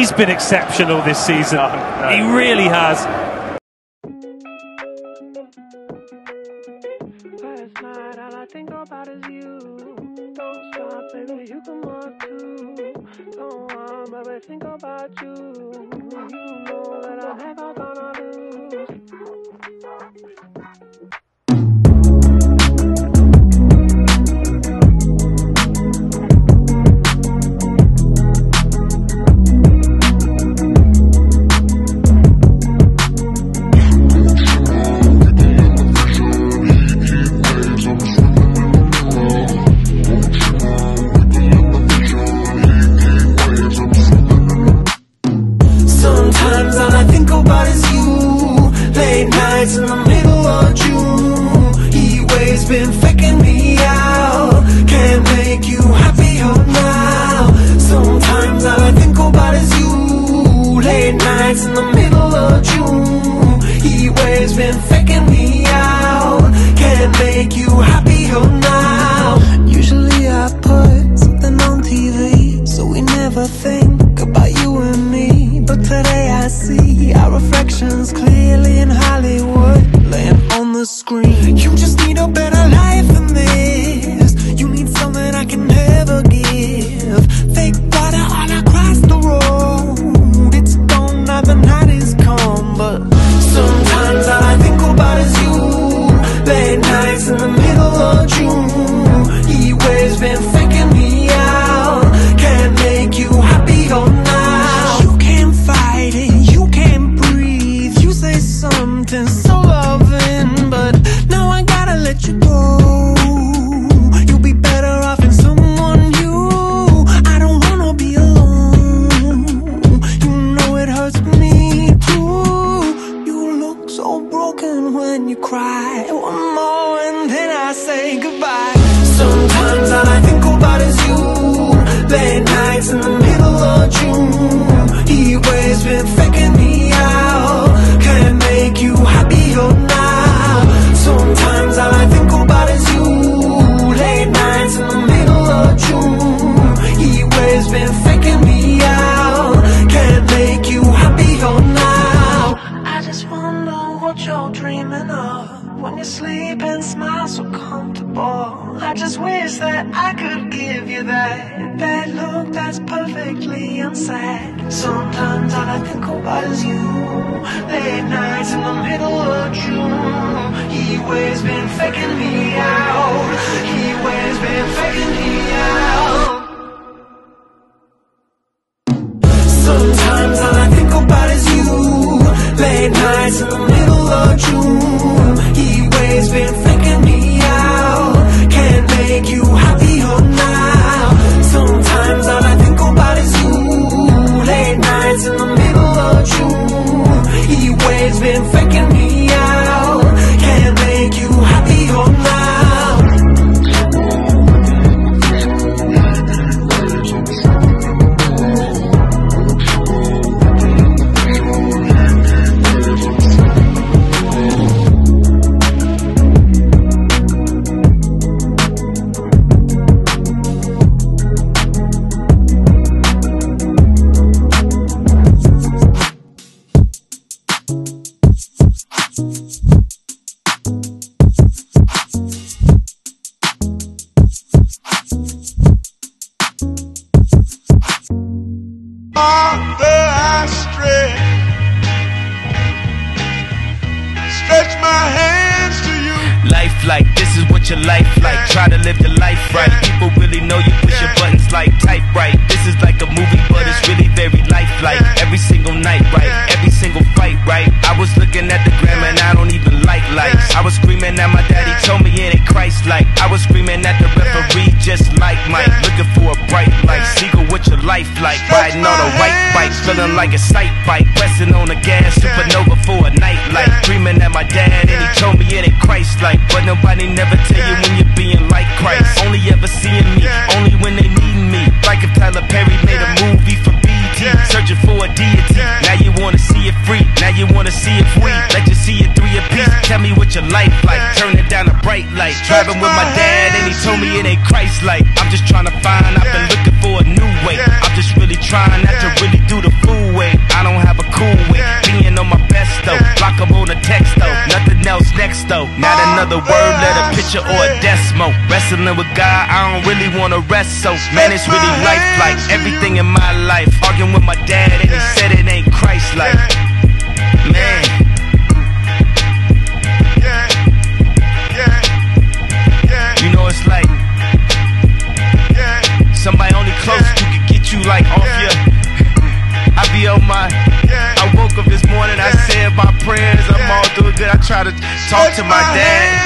He's been exceptional this season. He really has. Last night, all I think about is you. Don't stop, baby, you come on too. Don't want, baby, think about you. You know that I'm never gonna lose. Sometimes all I think about is you. Late nights in the middle of June. Heat waves been faking me out. Can't make you happier now. Sometimes all I think about is you. Late nights in the middle of June. Heat waves been faking me out. Can't make you happier now. Usually I put something on TV, so we never think about you and me. But today I see our reflections clearly in Hollywood, laying on the screen. You just need a better life than this. You need something I can never give. Fake water all across the road. It's gone now, the night is come. But sometimes all I think about is you. Late nights in the middle of June. Heat waves been faking me out. Can't make you happier now. You can't fight it, you can't breathe. You say something so loving, but now I gotta let you go. You'll be better off in someone new. I don't wanna be alone. You know it hurts me too. You look so broken when you cry. One more and then I say goodbye. Sometimes all I think about is you. Late nights in the middle of June. Heat waves been faking me out. Can't make you happier now. Sometimes all I think about is you. Late nights in the middle of June. Heat waves been faking me out. Can't make you happier now. I just wonder what you're dreaming of when you sleep and smile so comfortable. I just wish that I could give you that look that's perfectly unsaid. Sometimes all I think about is you. Late nights in the middle of June. Heat waves been faking me out. Heat waves been faking me out. Sometimes all I think about is you. Late nights in the middle of June. Heat waves been faking me out. Can't make you happier now. Sometimes all I think about is you. Late nights in the middle of June. Heat waves been faking me out. Can't make you happier now. Stretch my hands to you. Life like, this is what your life like. Try to live your life right. People really know you push your buttons like type right. This is like a movie, but it's really very lifelike. Every single night, right? Every single fight, right? I was looking at the gram and I don't even like lights. I was screaming at my daddy, told me it ain't Christ-like. I was screaming at the referee, just like Mike. Looking for a bright light. Seagull, what your life like? Riding on a white bike, feeling like a sight bike. Pressing on the gas, supernova for a night light. Dreaming at my dad and he told me it ain't Christ-like. But nobody never tell you when you're being like Christ. Only ever seeing me, only when they needing me. Like if Tyler Perry made a movie for BET, searching for a deity. Now you wanna see it free, now you wanna see it free. Let you see it 3 apiece. tell me what your life like. Turning down a bright light. Driving with my dad and he told me it ain't Christ-like. I'm just trying to find, I've been looking for a new way. I'm just really trying not to really do the fool way. I don't have a cool way, being on my best though. Block up on a text though, nothing else next though. Not another word, let a picture or a decimal. Wrestling with God, I don't really wanna rest so. Man, it's really lifelike, everything in my life. Arguing with my dad and he said it ain't Christ-like. Man. You know it's like somebody only close to can get you like off your. I be on my. I woke up this morning, I said my prayers, I'm all doing good. I try to talk to my dad.